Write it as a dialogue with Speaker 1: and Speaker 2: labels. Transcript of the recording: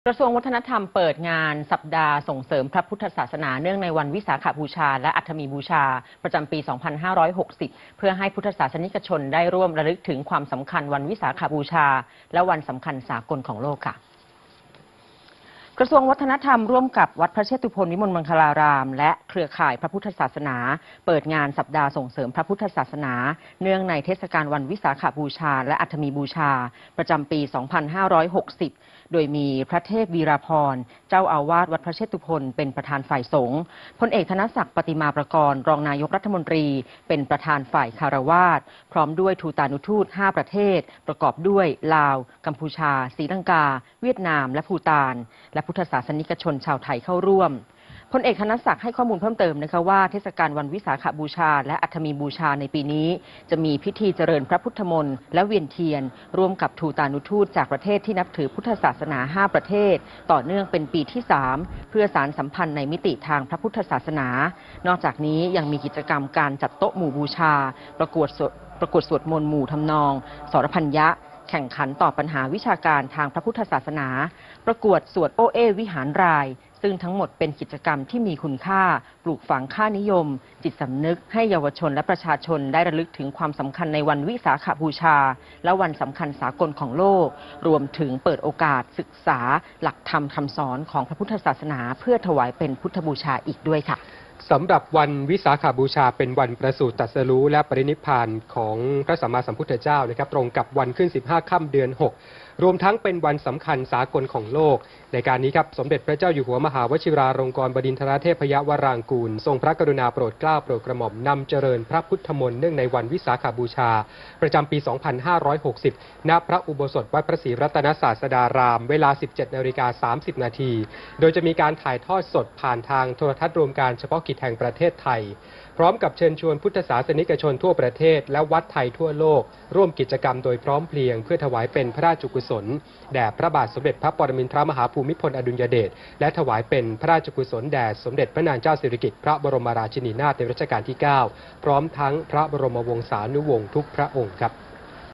Speaker 1: กระทรวงวัฒนธรรมเปิดงานสัปดาห์ส่งเสริมพระพุทธศาสนาเนื่องในวันวิสาขบูชาและอัฐมีบูชาประจำปี 2560 เพื่อให้พุทธศาสนิกชนได้ร่วมระลึกถึงความสำคัญวันวิสาขบูชาและวันสำคัญสากลของโลกค่ะกระทรวงวัฒนธรรมร่วมกับวัดพระเชตุพนวิมลมังคลารามและเครือข่ายพระพุทธศาสนาเปิดงานสัปดาห์ส่งเสริมพระพุทธศาสนาเนื่องในเทศกาลวันวิสาขบูชาและอัฐมีบูชาประจำปี 2560 โดยมีพระเทพวีราภรณ์เจ้าอาวาสวัดพระเชตุพนเป็นประธานฝ่ายสงฆ์พลเอกธนศักดิ์ปฏิมาประกรณ์รองนายกรัฐมนตรีเป็นประธานฝ่ายคารวาสพร้อมด้วยทูตานุทูต 5 ประเทศประกอบด้วยลาวกัมพูชาศรีลังกาเวียดนามและภูฏานและพุทธศาสนิกชนชาวไทยเข้าร่วมพลเอกธนศักดิ์ให้ข้อมูลเพิ่มเติมนะคะว่าเทศกาลวันวิสาขบูชาและอัฐมีบูชาในปีนี้จะมีพิธีเจริญพระพุทธมนต์และเวียนเทียนร่วมกับทูตานุทูตจากประเทศที่นับถือพุทธศาสนา 5 ประเทศต่อเนื่องเป็นปีที่ 3 เพื่อสานสัมพันธ์ในมิติทางพระพุทธศาสนานอกจากนี้ยังมีกิจกรรมการจัดโต๊ะหมู่บูชาประกวดสวดมนต์หมู่ทำนองสรพัญญะแข่งขันตอบปัญหาวิชาการทางพระพุทธศาสนาประกวดสวดโอเอวิหารรายซึ่งทั้งหมดเป็นกิจกรรมที่มีคุณค่าปลูกฝังค่านิยมจิตสำนึกให้เยาวชนและประชาชนได้ระลึกถึงความสำคัญในวันวิสาขบูชาและวันสำคัญสากลของโลกรวมถึงเปิดโอกาสศึกษาหลักธรรมคำสอนของพระพุทธศาสนาเพื่อถวายเป็นพุทธบูชาอีกด้วยค่ะ
Speaker 2: สำหรับวันวิสาขบูชาเป็นวันประสูติตรัสรู้และปรินิพพานของพระสัมมาสัมพุทธเจ้านะครับตรงกับวันขึ้น 15 ค่ำเดือน 6 รวมทั้งเป็นวันสำคัญสากลของโลกในการนี้ครับสมเด็จพระเจ้าอยู่หัวมหาวชิราลงกรณ์บดินทรเทพยวรางกูลทรงพระกรุณาโปรดเกล้าโปรดกระหม่อมนำเจริญพระพุทธมนต์เนื่องในวันวิสาขบูชาประจำปี 2560 ณ พระอุโบสถวัดพระศรีรัตนศาสดารามเวลา 17:30 น.โดยจะมีการถ่ายทอดสดผ่านทางโทรทัศน์รวมการเฉพาะกิจแห่งประเทศไทยพร้อมกับเชิญชวนพุทธศาสนิกชนทั่วประเทศและวัดไทยทั่วโลกร่วมกิจกรรมโดยพร้อมเพรียงเพื่อถวายเป็นพระราชกุศลแด่พระบาทสมเด็จพระปรมินทรมหาภูมิพลอดุลยเดชและถวายเป็นพระราชกุศลแด่สมเด็จพระนางเจ้าสิริกิติ์พระบรมราชินีนาถในรัชกาลที่ 9 พร้อมทั้งพระบรมวงศานุวงศ์ทุกพระองค์ครับ